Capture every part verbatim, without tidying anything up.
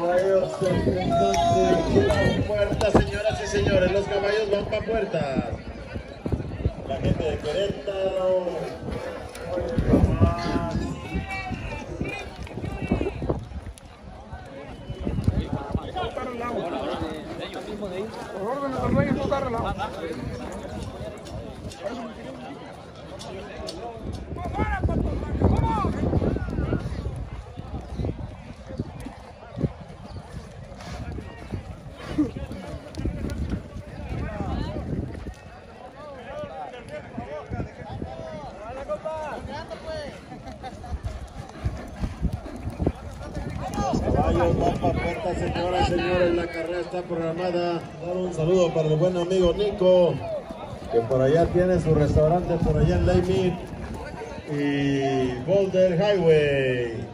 caballos enfrentándose a puertas, señoras y señores. Los caballos van para puertas. La gente de Querétaro. Por orden de los dueños, no está relajado. Caballos van para puertas, señoras y señores. La carrera está programada. Dar un saludo para el buen amigo Nico, que por allá tiene su restaurante por allá en Lake y Boulder Highway.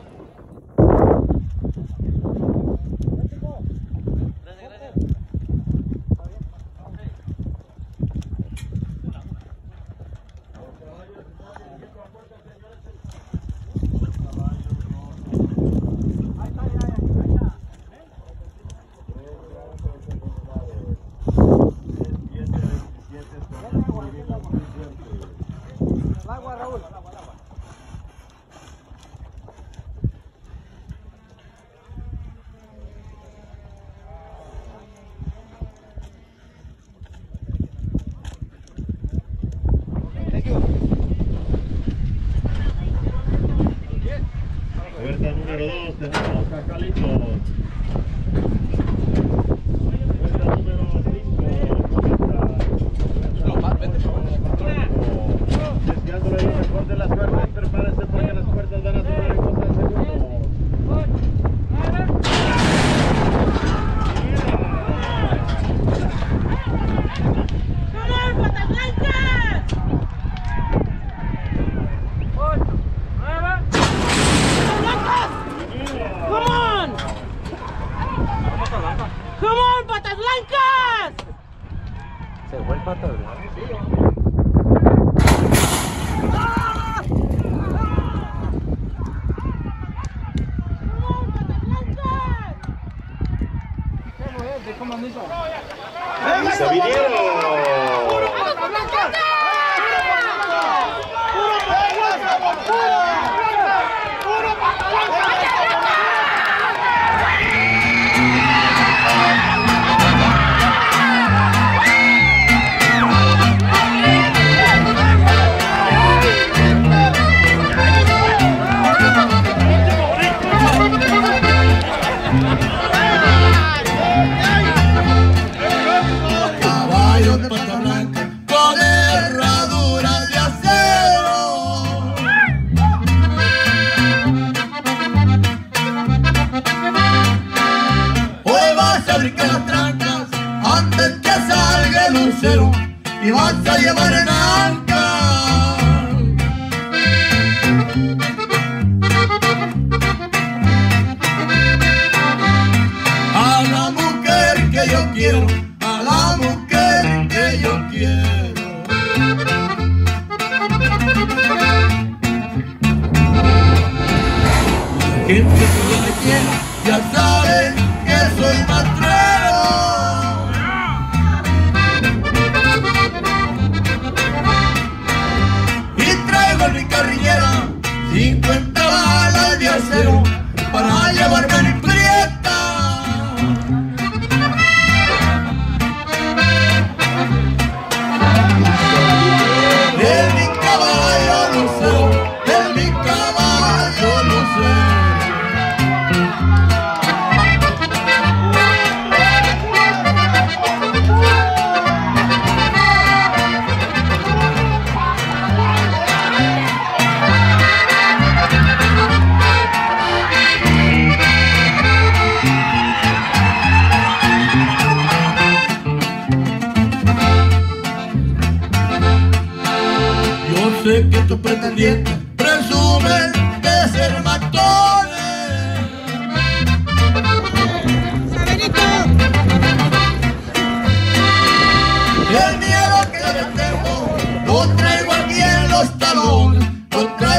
Agua, Raúl. Puerta número dos, tenemos a Calitos. Puerta número cinco, deseándole lo mejor de las suertes. Prepárense porque las puertas van a sonar en cosa de segundos. ¡Come on, patas blancas! Se fue el pato blanco. ¡Se vinieron! Y vas a llevar en anca a la mujer que yo quiero, a la mujer que yo quiero. La gente que yo me quiero ya sabe que soy matrero. cincuenta balas de acero para llevarme mi prieta. De mi caballo lucero, de mi caballo lucero. Sé que tus pretendientes presumen de ser matones. El miedo que le tengo lo traigo aquí en los talones.